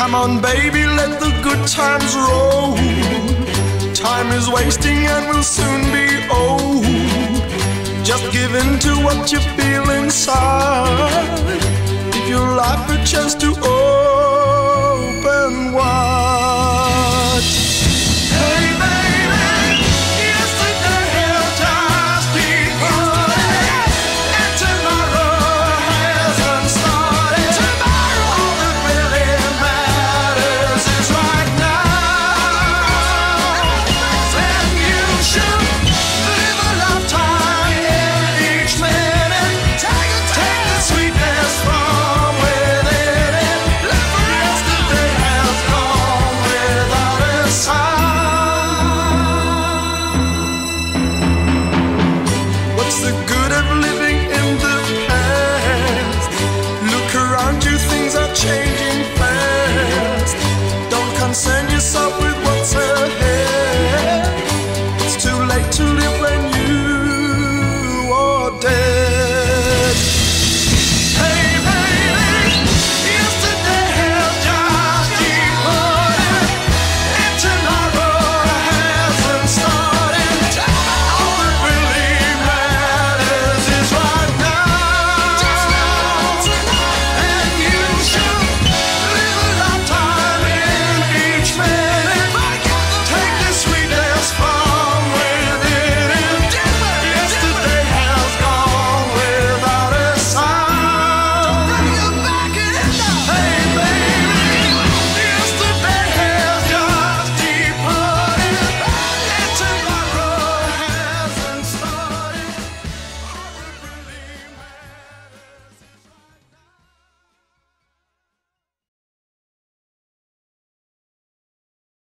Come on, baby, let the good times roll. Time is wasting and will soon be old. Just give in to what you feel inside. Give your life a chance to own.